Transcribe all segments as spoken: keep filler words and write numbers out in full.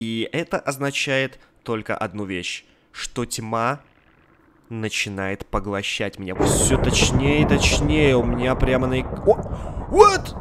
И это означает только одну вещь, что тьма начинает поглощать меня. Все точнее и точнее, у меня прямо на... О! What?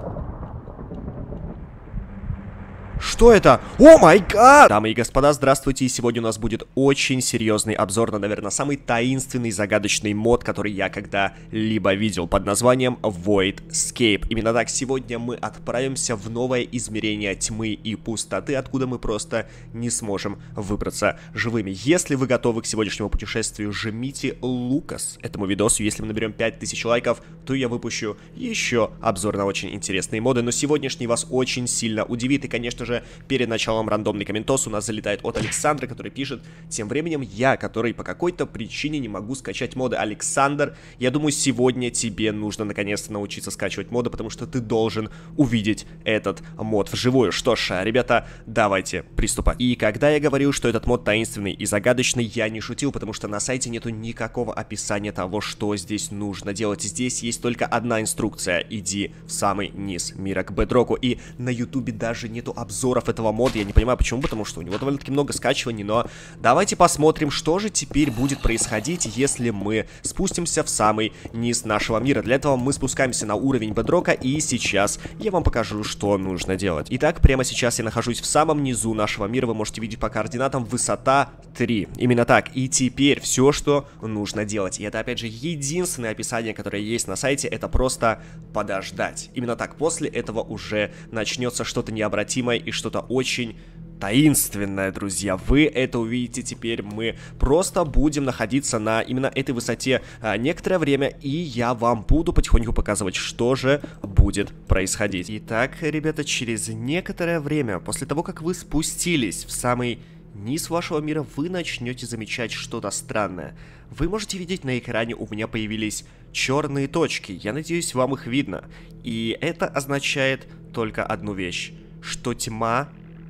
Что это? О май гад! Дамы и господа, здравствуйте, и сегодня у нас будет очень серьезный обзор на, наверное, самый таинственный, загадочный мод, который я когда-либо видел, под названием Voidscape. Именно так, сегодня мы отправимся в новое измерение тьмы и пустоты, откуда мы просто не сможем выбраться живыми. Если вы готовы к сегодняшнему путешествию, жмите лукас этому видосу. Если мы наберем пять тысяч лайков, то я выпущу еще обзор на очень интересные моды, но сегодняшний вас очень сильно удивит, и, конечно же, перед началом рандомный комментос у нас залетает от Александра, который пишет: тем временем я, который по какой-то причине не могу скачать моды. Александр, я думаю, сегодня тебе нужно наконец-то научиться скачивать моды, потому что ты должен увидеть этот мод вживую. Что ж, ребята, давайте приступать. И когда я говорил, что этот мод таинственный и загадочный, я не шутил, потому что на сайте нету никакого описания того, что здесь нужно делать. Здесь есть только одна инструкция: иди в самый низ мира к бедроку. И на ютубе даже нету обзоров этого мода. Я не понимаю почему, потому что у него довольно-таки много скачиваний, но давайте посмотрим, что же теперь будет происходить, если мы спустимся в самый низ нашего мира. Для этого мы спускаемся на уровень бедрока, и сейчас я вам покажу, что нужно делать. Итак, прямо сейчас я нахожусь в самом низу нашего мира, вы можете видеть по координатам высота три. Именно так. И теперь все, что нужно делать, и это опять же единственное описание, которое есть на сайте, это просто подождать. Именно так. После этого уже начнется что-то необратимое и что-то очень таинственное, друзья. Вы это увидите теперь. Мы просто будем находиться на именно этой высоте а, некоторое время, и я вам буду потихоньку показывать, что же будет происходить. Итак, ребята, через некоторое время, после того, как вы спустились в самый низ вашего мира, вы начнете замечать что-то странное. Вы можете видеть на экране, у меня появились черные точки. Я надеюсь, вам их видно. И это означает только одну вещь, что тьма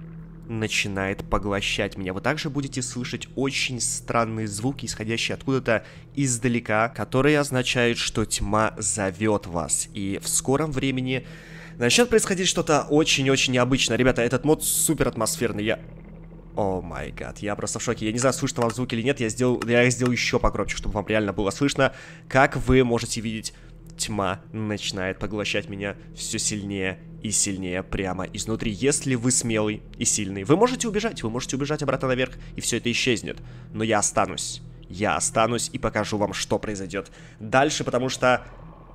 начинает поглощать меня. Вы также будете слышать очень странные звуки, исходящие откуда-то издалека, которые означают, что тьма зовет вас. И в скором времени начнет происходить что-то очень-очень необычное. Ребята, этот мод супер атмосферный. Я... О май гад, я просто в шоке. Я не знаю, слышно вам звуки или нет. Я сделал, я их сделал еще погромче, чтобы вам реально было слышно. Как вы можете видеть, тьма начинает поглощать меня все сильнее и сильнее прямо изнутри. Если вы смелый и сильный, вы можете убежать, вы можете убежать обратно наверх, и все это исчезнет. Но я останусь. Я останусь и покажу вам, что произойдет дальше, потому что...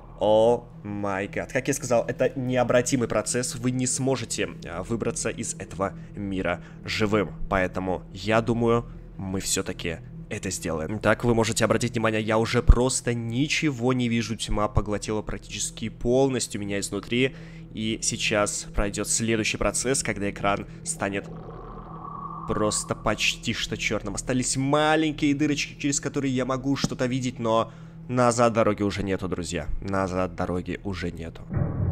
О май гад. Как я сказал, это необратимый процесс. Вы не сможете а, выбраться из этого мира живым. Поэтому я думаю, мы все-таки это сделаем. Так, вы можете обратить внимание, я уже просто ничего не вижу. Тьма поглотила практически полностью меня изнутри. И сейчас пройдет следующий процесс, когда экран станет просто почти что черным. Остались маленькие дырочки, через которые я могу что-то видеть, но... Назад дороги уже нету, друзья. Назад дороги уже нету.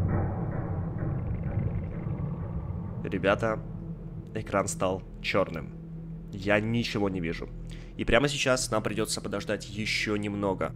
Ребята, экран стал черным. Я ничего не вижу. И прямо сейчас нам придется подождать еще немного.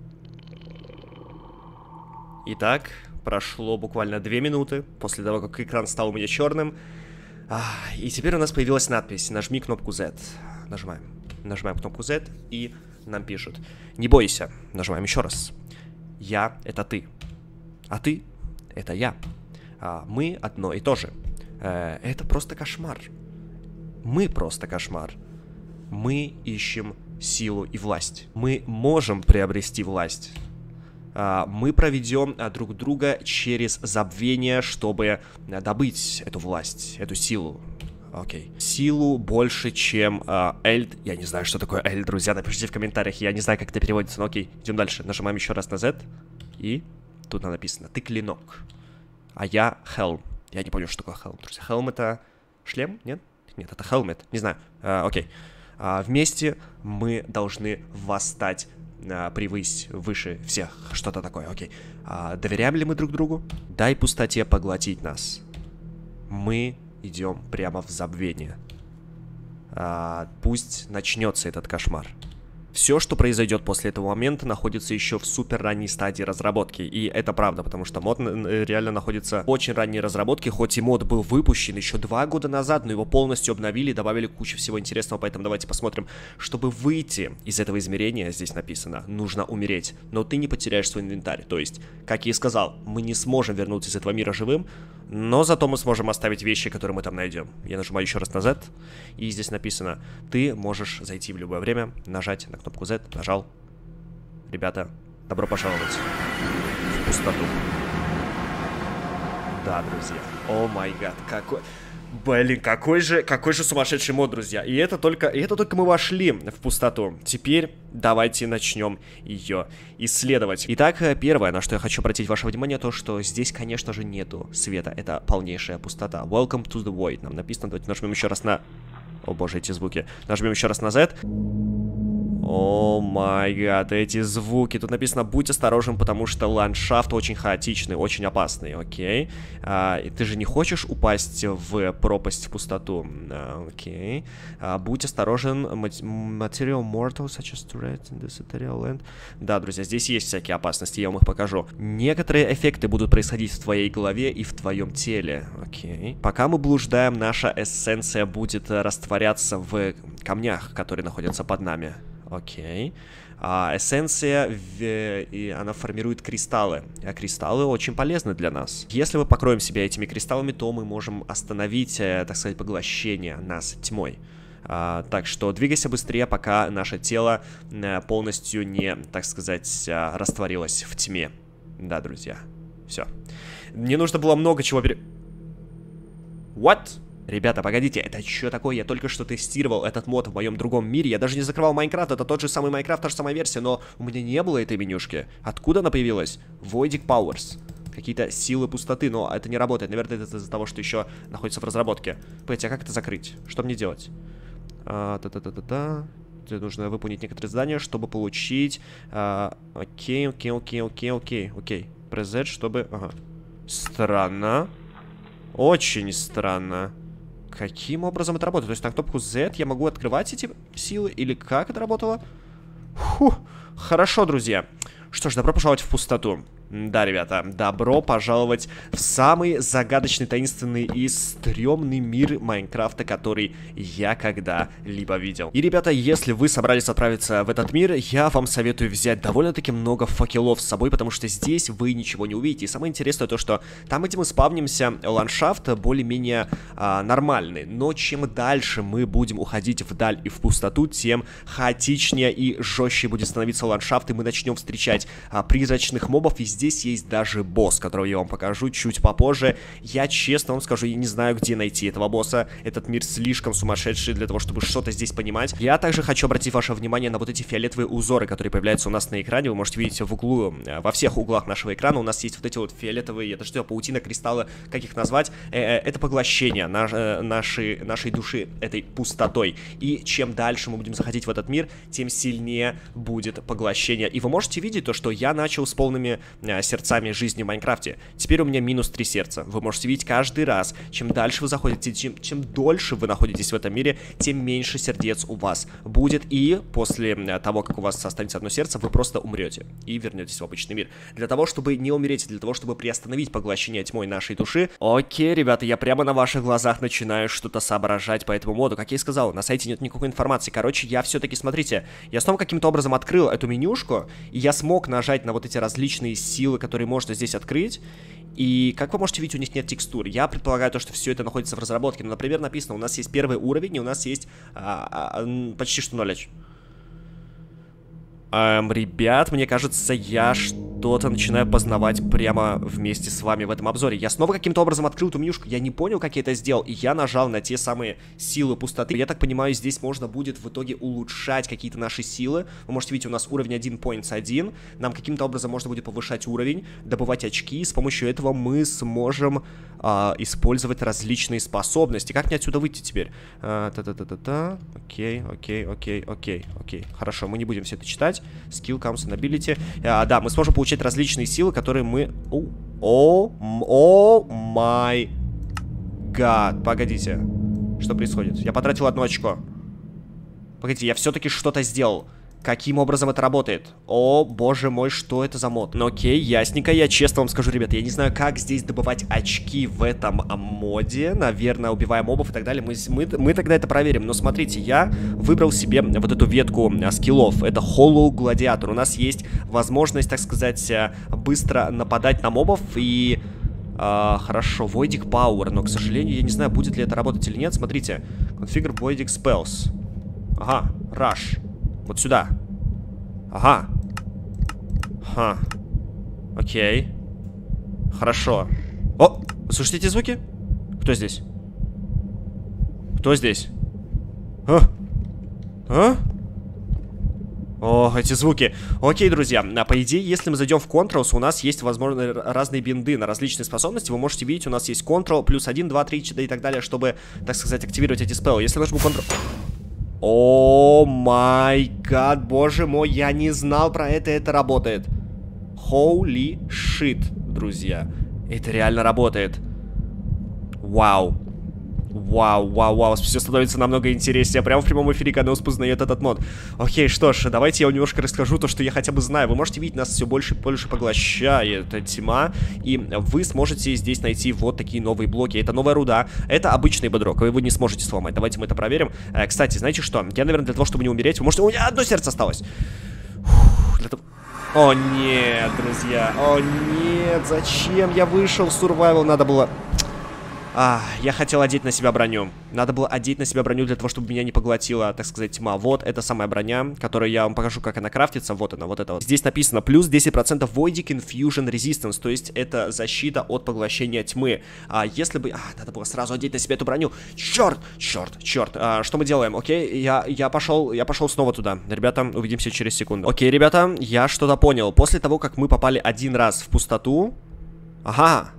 Итак, прошло буквально две минуты после того, как экран стал у меня черным. И теперь у нас появилась надпись: нажми кнопку Z. Нажимаем. Нажимаем кнопку Z и... нам пишут: не бойся. Нажимаем еще раз. Я — это ты. А ты — это я. А мы одно и то же. Э, это просто кошмар. Мы просто кошмар. Мы ищем силу и власть. Мы можем приобрести власть. А, мы проведем а, друг друга через забвение, чтобы а, добыть эту власть, эту силу. Окей. Силу больше, чем э, Эльд. Я не знаю, что такое Эльд, друзья. Напишите в комментариях. Я не знаю, как это переводится. Но окей, идем дальше. Нажимаем еще раз на Z. И тут написано: ты клинок. А я Хелм. Я не понял, что такое Хелм, друзья. Хелм — это шлем? Нет? Нет, это хелмет. Не знаю. Э, окей. А, вместе мы должны восстать а, привысь, выше всех. Что-то такое. Окей. А, доверяем ли мы друг другу? Дай пустоте поглотить нас. Мы... идем прямо в забвение. А, пусть начнется этот кошмар. Все, что произойдет после этого момента, находится еще в супер ранней стадии разработки. И это правда, потому что мод реально находится в очень ранней разработке. Хоть и мод был выпущен еще два года назад, но его полностью обновили, добавили кучу всего интересного. Поэтому давайте посмотрим. Чтобы выйти из этого измерения, здесь написано, нужно умереть. Но ты не потеряешь свой инвентарь. То есть, как я и сказал, мы не сможем вернуться из этого мира живым, но зато мы сможем оставить вещи, которые мы там найдем. Я нажимаю еще раз на Z, и здесь написано, ты можешь зайти в любое время, нажать на кнопку Z, нажал. Ребята, добро пожаловать в пустоту. Да, друзья. О май гад, какой... Блин, какой же, какой же сумасшедший мод, друзья. И это только, и это только мы вошли в пустоту. Теперь давайте начнем ее исследовать. Итак, первое, на что я хочу обратить ваше внимание, то, что здесь, конечно же, нету света. Это полнейшая пустота. Welcome to the void. Нам написано, давайте нажмем еще раз на... О боже, эти звуки. Нажмем еще раз на Z. О май гад, эти звуки. Тут написано, будь осторожен, потому что ландшафт очень хаотичный, очень опасный. Окей. А, и ты же не хочешь упасть в пропасть, в пустоту? А, окей. А, будь осторожен. Material mortal, such as turret in this ethereal land. Да, друзья, здесь есть всякие опасности, я вам их покажу. Некоторые эффекты будут происходить в твоей голове и в твоем теле. Окей. Пока мы блуждаем, наша эссенция будет растворяться в камнях, которые находятся под нами. Окей. А, эссенция, в, и она формирует кристаллы. А кристаллы очень полезны для нас. Если мы покроем себя этими кристаллами, то мы можем остановить, так сказать, поглощение нас тьмой. А, так что двигайся быстрее, пока наше тело полностью не, так сказать, растворилось в тьме. Да, друзья. Все. Мне нужно было много чего пере... What? Ребята, погодите, это что такое? Я только что тестировал этот мод в моем другом мире. Я даже не закрывал Майнкрафт, это тот же самый Майнкрафт, та же самая версия, но у меня не было этой менюшки. Откуда она появилась? Voidic Powers. Какие-то силы пустоты, но это не работает. Наверное, это из-за того, что еще находится в разработке. Погодите, а как это закрыть? Что мне делать? Та-та-та-та-та. Нужно выполнить некоторые задания, чтобы получить... А, окей, окей, окей, окей, окей, окей. Пресс Z, чтобы... Ага. Странно. Очень странно. Каким образом это работает? То есть на кнопку Z я могу открывать эти силы? Или как это работало? Фух, хорошо, друзья. Что ж, добро пожаловать в пустоту. Да, ребята, добро пожаловать в самый загадочный, таинственный и стрёмный мир Майнкрафта, который я когда-либо видел. И, ребята, если вы собрались отправиться в этот мир, я вам советую взять довольно-таки много факелов с собой, потому что здесь вы ничего не увидите. И самое интересное то, что там, где мы спавнимся, ландшафт более-менее а, нормальный. Но чем дальше мы будем уходить вдаль и в пустоту, тем хаотичнее и жестче будет становиться ландшафт, и мы начнем встречать а, призрачных мобов, и здесь есть даже босс, которого я вам покажу чуть попозже. Я честно вам скажу, я не знаю, где найти этого босса. Этот мир слишком сумасшедший для того, чтобы что-то здесь понимать. Я также хочу обратить ваше внимание на вот эти фиолетовые узоры, которые появляются у нас на экране. Вы можете видеть в углу, во всех углах нашего экрана у нас есть вот эти вот фиолетовые, это что, паутина, кристаллы, как их назвать? Это поглощение наш, нашей, нашей души этой пустотой. И чем дальше мы будем заходить в этот мир, тем сильнее будет поглощение. И вы можете видеть то, что я начал с полными сердцами жизни в Майнкрафте. Теперь у меня минус три сердца. Вы можете видеть каждый раз, чем дальше вы заходите, чем, чем дольше вы находитесь в этом мире, тем меньше сердец у вас будет. И после того, как у вас останется одно сердце, вы просто умрете и вернетесь в обычный мир. Для того, чтобы не умереть, для того, чтобы приостановить поглощение тьмой нашей души. Окей, ребята, я прямо на ваших глазах начинаю что-то соображать по этому моду. Как я и сказал, на сайте нет никакой информации. Короче, я все-таки, смотрите, я снова каким-то образом открыл эту менюшку, и я смог нажать на вот эти различные силы, силы, которые можно здесь открыть. И, как вы можете видеть, у них нет текстур. Я предполагаю, то, что все это находится в разработке. Ну, например, написано, у нас есть первый уровень, и у нас есть а, а, почти что ноль. Эм, ребят, мне кажется, я что-то начинаю познавать прямо вместе с вами в этом обзоре. Я снова каким-то образом открыл эту менюшку, я не понял, как я это сделал, и я нажал на те самые силы пустоты. Я так понимаю, здесь можно будет в итоге улучшать какие-то наши силы. Вы можете видеть, у нас уровень один точка один. Нам каким-то образом можно будет повышать уровень, добывать очки, и с помощью этого мы сможем а, использовать различные способности. Как мне отсюда выйти теперь? Та-та-та-та-та. Окей, окей, окей, окей, окей. Хорошо, мы не будем все это читать. Skill comes and ability. А, да, мы сможем получать различные силы, которые мы... О, о май гад. Погодите. Что происходит? Я потратил одно очко. Погодите, я все-таки что-то сделал. Каким образом это работает? О, боже мой, что это за мод? Ну окей, ясненько, я честно вам скажу, ребята, я не знаю, как здесь добывать очки в этом моде. Наверное, убивая мобов и так далее. Мы, мы, мы тогда это проверим. Но смотрите, я выбрал себе вот эту ветку скиллов. Это Hollow Gladiator. У нас есть возможность, так сказать, быстро нападать на мобов и... А, хорошо, Voidic Power. Но, к сожалению, я не знаю, будет ли это работать или нет. Смотрите, Configure Voidic Spells. Ага, Rush. Вот сюда. Ага. Ха. Окей. Хорошо. О, слышите эти звуки? Кто здесь? Кто здесь? А? А? О, эти звуки. Окей, друзья, а по идее, если мы зайдем в Controls, у нас есть, возможно, разные бинды на различные способности. Вы можете видеть, у нас есть Control, плюс один, два, три, четыре и так далее, чтобы, так сказать, активировать эти спеллы. Если нажму Control... О май гад, боже мой, я не знал про это, это работает. Holy shit, друзья. Это реально работает. Вау. Вау, вау, вау, все становится намного интереснее. Прямо в прямом эфире Канос познает этот мод. Окей, что ж, давайте я вам немножко расскажу то, что я хотя бы знаю. Вы можете видеть, нас все больше и больше поглощает тьма. И вы сможете здесь найти вот такие новые блоки. Это новая руда, это обычный бедрок. Вы его не сможете сломать. Давайте мы это проверим. Кстати, знаете что? Я, наверное, для того, чтобы не умереть, вы можете... У меня одно сердце осталось. Фух, для того... О, нет, друзья. О, нет, зачем я вышел в survival? Надо было... А, я хотел одеть на себя броню. Надо было одеть на себя броню для того, чтобы меня не поглотила, так сказать, тьма. Вот, это самая броня, которую я вам покажу, как она крафтится. Вот она, вот это вот. Здесь написано плюс десять процентов Voidic Infusion Resistance, то есть это защита от поглощения тьмы. А если бы... А, надо было сразу одеть на себя эту броню. Черт, черт, черт. А, что мы делаем? Окей, я, я пошел, я пошел снова туда. Ребята, увидимся через секунду. Окей, ребята, я что-то понял. После того, как мы попали один раз в пустоту... Ага.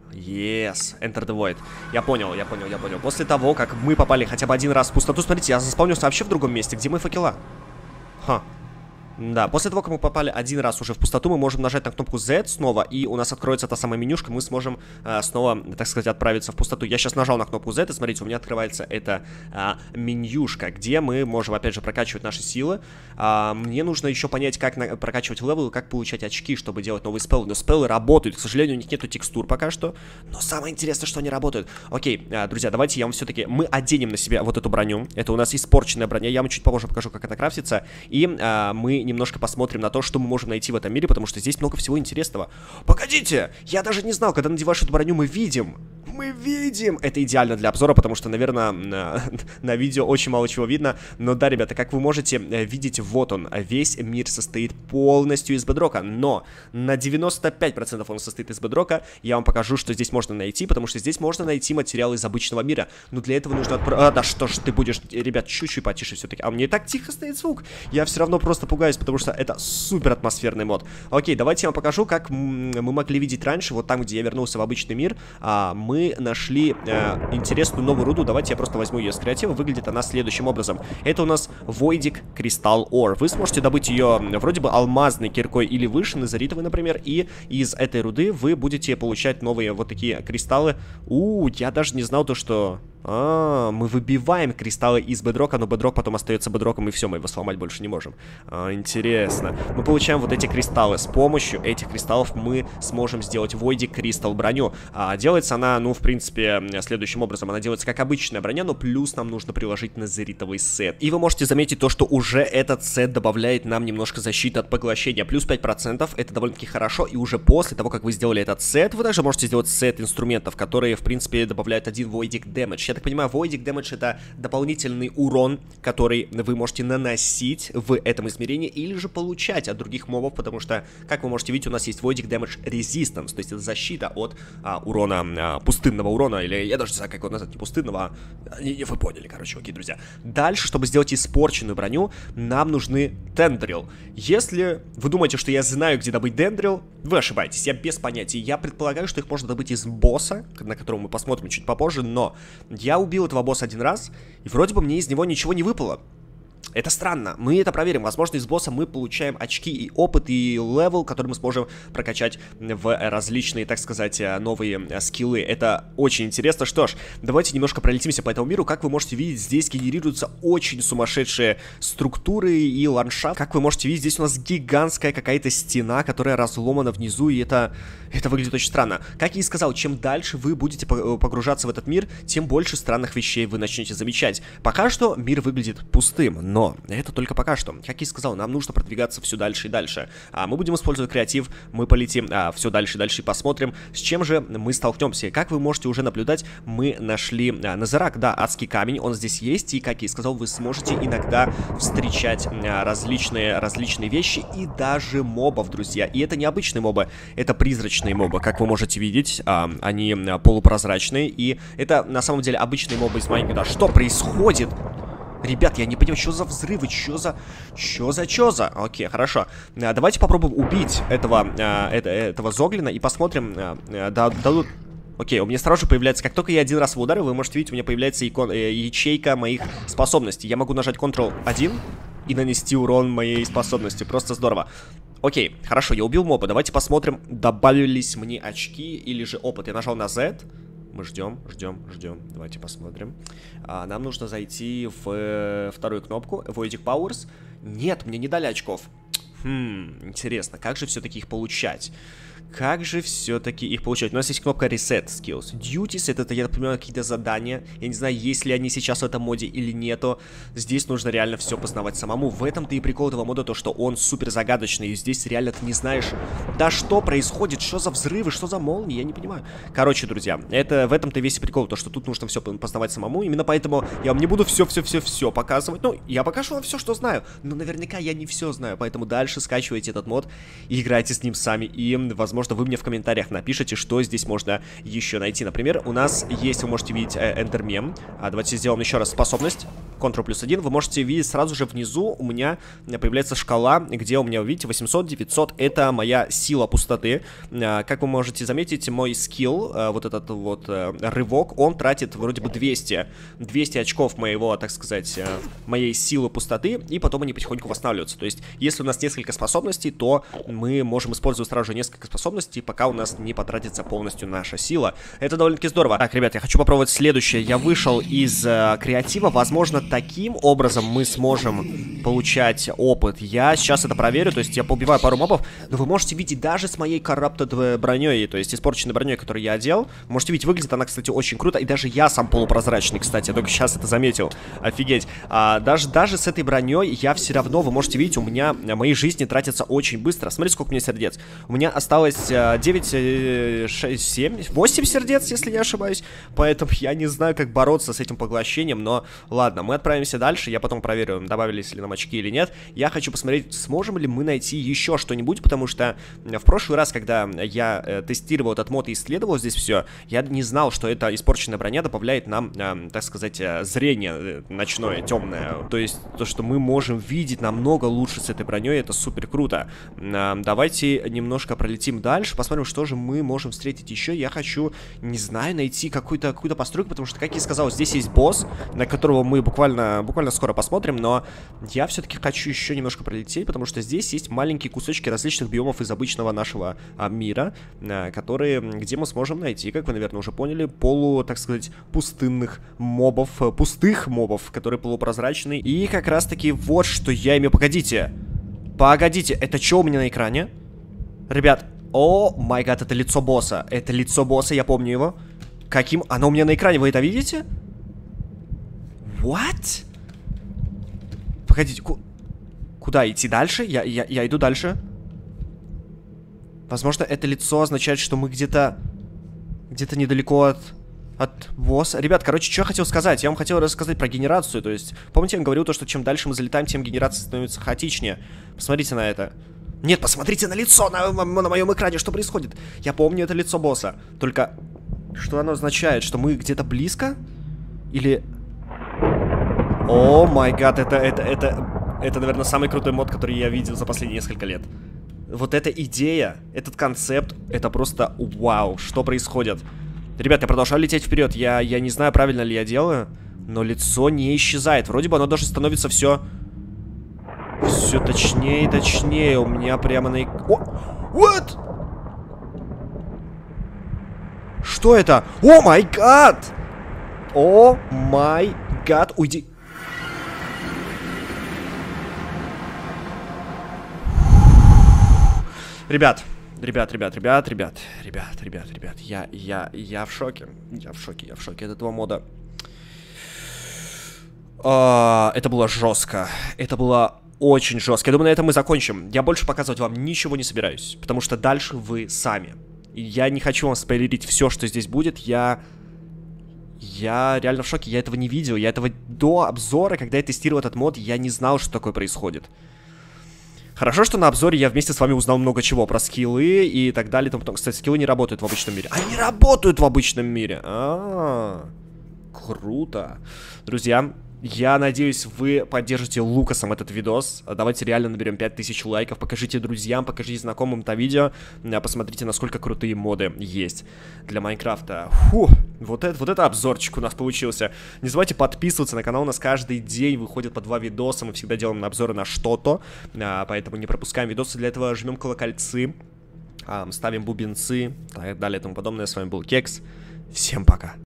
Yes, Enter the Void. Я понял, я понял, я понял. После того, как мы попали хотя бы один раз в пустоту, смотрите, я заспавнился вообще в другом месте. Где мои факела? Ха. Да, после того, как мы попали один раз уже в пустоту, мы можем нажать на кнопку Z снова, и у нас откроется та самая менюшка, мы сможем э, снова, так сказать, отправиться в пустоту. Я сейчас нажал на кнопку Z, и смотрите, у меня открывается эта э, менюшка, где мы можем, опять же, прокачивать наши силы. А, мне нужно еще понять, как на, прокачивать левел, как получать очки, чтобы делать новые спеллы. Но спеллы работают, к сожалению, у них нету текстур пока что, но самое интересное, что они работают. Окей, э, друзья, давайте я вам все-таки, мы оденем на себя вот эту броню, это у нас испорченная броня, я вам чуть попозже покажу, как это крафтится, и э, мы немножко посмотрим на то, что мы можем найти в этом мире, потому что здесь много всего интересного. Погодите! Я даже не знал, когда надеваешь эту броню, мы видим. Мы видим! Это идеально для обзора, потому что, наверное, на, на видео очень мало чего видно. Но да, ребята, как вы можете видеть, вот он. Весь мир состоит полностью из бедрока. Но на девяносто пять процентов он состоит из бедрока. Я вам покажу, что здесь можно найти, потому что здесь можно найти материалы из обычного мира. Но для этого нужно отправить... А, да что ж ты будешь... Ребят, чуть-чуть потише все-таки. А мне так тихо стоит звук. Я все равно просто пугаюсь, потому что это супер атмосферный мод. Окей, давайте я вам покажу, как мы могли видеть раньше. Вот там, где я вернулся в обычный мир, а, мы нашли а, интересную новую руду. Давайте я просто возьму ее с креатива. Выглядит она следующим образом. Это у нас Voidic Crystal Ore. Вы сможете добыть ее вроде бы алмазной киркой или выше, назаритовой, например. И из этой руды вы будете получать новые вот такие кристаллы. У, я даже не знал то, что... А, мы выбиваем кристаллы из бедрока, но бедрок потом остается бедроком, и все, мы его сломать больше не можем. А, интересно. Мы получаем вот эти кристаллы. С помощью этих кристаллов мы сможем сделать Voidic Crystal броню. А, делается она, ну, в принципе, следующим образом. Она делается как обычная броня, но плюс нам нужно приложить назаритовый сет. И вы можете заметить то, что уже этот сет добавляет нам немножко защиты от поглощения. Плюс пять процентов, это довольно-таки хорошо. И уже после того, как вы сделали этот сет, вы также можете сделать сет инструментов, которые, в принципе, добавляют один Voidic Damage. Я так понимаю, Voidic Damage — это дополнительный урон, который вы можете наносить в этом измерении или же получать от других мобов, потому что, как вы можете видеть, у нас есть Voidic Damage Resistance, то есть это защита от а, урона, а, пустынного урона, или я даже не знаю, как его назвать, не пустынного, а, не, не вы поняли, короче, окей, друзья. Дальше, чтобы сделать испорченную броню, нам нужны дендрил. Если вы думаете, что я знаю, где добыть дендрил, вы ошибаетесь, я без понятия. Я предполагаю, что их можно добыть из босса, на которого мы посмотрим чуть попозже, но я убил этого босса один раз, и вроде бы мне из него ничего не выпало. Это странно. Мы это проверим. Возможно, из босса мы получаем очки и опыт, и левел, который мы сможем прокачать в различные, так сказать, новые скиллы. Это очень интересно. Что ж, давайте немножко пролетимся по этому миру. Как вы можете видеть, здесь генерируются очень сумасшедшие структуры и ландшафт. Как вы можете видеть, здесь у нас гигантская какая-то стена, которая разломана внизу, и это, это выглядит очень странно. Как я и сказал, чем дальше вы будете погружаться в этот мир, тем больше странных вещей вы начнете замечать. Пока что мир выглядит пустым, но Но это только пока что. Как я и сказал, нам нужно продвигаться все дальше и дальше. А мы будем использовать креатив, мы полетим а, все дальше и дальше и посмотрим, с чем же мы столкнемся. Как вы можете уже наблюдать, мы нашли а, Незерак, да, адский камень, он здесь есть. И, как я и сказал, вы сможете иногда встречать а, различные, различные вещи и даже мобов, друзья. И это не обычные мобы, это призрачные мобы. Как вы можете видеть, а, они а, полупрозрачные. И это на самом деле обычные мобы из Майнкрафта. Что происходит? Ребят, я не понимаю, что за взрывы, что за... Что за, что за? Окей, хорошо. А, давайте попробуем убить этого, а, это, этого Зоглина и посмотрим... А, да, дадут... Окей, у меня сразу же появляется... Как только я один раз его ударю, вы можете видеть, у меня появляется икон, э, ячейка моих способностей. Я могу нажать контрол один и нанести урон моей способности. Просто здорово. Окей, хорошо, я убил моба. Давайте посмотрим, добавились мне очки или же опыт. Я нажал на Z. Мы ждем, ждем, ждем. Давайте посмотрим. А, нам нужно зайти в э, вторую кнопку. Voidic Powers. Нет, мне не дали очков. Хм, интересно, как же все-таки их получать? Как же все-таки их получать? У нас есть кнопка Reset Skills. Duties, это, я понимаю, какие-то задания. Я не знаю, есть ли они сейчас в этом моде или нету. Здесь нужно реально все познавать самому. В этом-то и прикол этого мода, то, что он супер загадочный. И здесь реально ты не знаешь, да что происходит, что за взрывы, что за молнии, я не понимаю. Короче, друзья, это в этом-то весь прикол, то, что тут нужно все познавать самому. Именно поэтому я вам не буду все-все-все-все показывать. Ну, я покажу вам все, что знаю. Но наверняка я не все знаю. Поэтому дальше скачивайте этот мод и играйте с ним сами. И, возможно, Возможно, вы мне в комментариях напишите, что здесь можно еще найти. Например, у нас есть, вы можете видеть, эндермен. А, давайте сделаем еще раз способность. контрол плюс один. Вы можете видеть сразу же внизу у меня появляется шкала, где у меня, видите, восемьсот, девятьсот. Это моя сила пустоты. А, как вы можете заметить, мой скилл, а, вот этот вот а, рывок, он тратит вроде бы двести. двести очков моего, так сказать, а, моей силы пустоты. И потом они потихоньку восстанавливаются. То есть, если у нас несколько способностей, то мы можем использовать сразу же несколько способностей, пока у нас не потратится полностью наша сила. Это довольно-таки здорово. Так, ребят, я хочу попробовать следующее. Я вышел из э, креатива. Возможно, таким образом мы сможем получать опыт. Я сейчас это проверю. То есть я поубиваю пару мобов. Но вы можете видеть даже с моей corrupted броней, то есть испорченной броней, которую я одел. Можете видеть, выглядит она, кстати, очень круто. И даже я сам полупрозрачный, кстати. Я только сейчас это заметил. Офигеть. А, даже, даже с этой броней я все равно, вы можете видеть, у меня мои жизни тратятся очень быстро. Смотрите, сколько у меня сердец. У меня осталось девять, шесть, семь, восемь сердец, если не ошибаюсь. Поэтому я не знаю, как бороться с этим поглощением. Но ладно, мы отправимся дальше. Я потом проверю, добавились ли нам очки или нет. Я хочу посмотреть, сможем ли мы найти еще что-нибудь. Потому что в прошлый раз, когда я э, тестировал этот мод и исследовал здесь все, я не знал, что эта испорченная броня добавляет нам, э, так сказать, э, зрение э, ночное, темное. То есть то, что мы можем видеть намного лучше с этой броней. Это супер круто. э, Давайте немножко пролетим дальше, посмотрим, что же мы можем встретить еще. Я хочу, не знаю, найти какую-то какую-то постройку, потому что, как я сказал, здесь есть босс, на которого мы буквально, буквально скоро посмотрим, но я все-таки хочу еще немножко пролететь, потому что здесь есть маленькие кусочки различных биомов из обычного нашего а, мира, а, которые, где мы сможем найти, как вы, наверное, уже поняли, полу, так сказать, пустынных мобов, пустых мобов, которые полупрозрачные. И как раз-таки вот что я имею... Погодите, погодите, это что у меня на экране? Ребят, о май гад, это лицо босса. Это лицо босса, я помню его. Каким? Оно у меня на экране, вы это видите? What? Погодите, ку... куда идти дальше? Я, я, я иду дальше. Возможно, это лицо означает, что мы где-то... Где-то недалеко от... От босса. Ребят, короче, что я хотел сказать? Я вам хотел рассказать про генерацию. То есть, помните, я вам говорил то, что чем дальше мы залетаем, тем генерация становится хаотичнее. Посмотрите на это. Нет, посмотрите на лицо на, на, на моем экране, что происходит. Я помню это лицо босса. Только, что оно означает? Что мы где-то близко? Или... О май гад, это, это, это, это, наверное, самый крутой мод, который я видел за последние несколько лет. Вот эта идея, этот концепт, это просто вау, что происходит. Ребят, я продолжаю лететь вперед. Я, я не знаю, правильно ли я делаю, но лицо не исчезает. Вроде бы оно даже становится все... все точнее и точнее. У меня прямо на... О! What? Что это? О май гад! О май гад! Уйди. Ребят, ребят, ребят, ребят, ребят, ребят, ребят, ребят, я, я, я в шоке. Я в шоке, я в шоке от этого мода. А, это было жестко. Это было очень жестко. Я думаю, на этом мы закончим. Я больше показывать вам ничего не собираюсь, потому что дальше вы сами. И я не хочу вам спойлерить все, что здесь будет. Я... Я реально в шоке. Я этого не видел. Я этого до обзора, когда я тестировал этот мод, я не знал, что такое происходит. Хорошо, что на обзоре я вместе с вами узнал много чего про скиллы и так далее. Потом, кстати, скиллы не работают в обычном мире. Они работают в обычном мире. А, -а, -а. Круто. Друзья, я надеюсь, вы поддержите Лукасом этот видос. Давайте реально наберем пять тысяч лайков. Покажите друзьям, покажите знакомым это видео. Посмотрите, насколько крутые моды есть для Майнкрафта. Фу, вот это, вот это обзорчик у нас получился. Не забывайте подписываться на канал. У нас каждый день выходит по два видоса. Мы всегда делаем обзоры на что-то. Поэтому не пропускаем видосы. Для этого жмем колокольцы, ставим бубенцы и так далее и тому подобное. С вами был Кекс. Всем пока.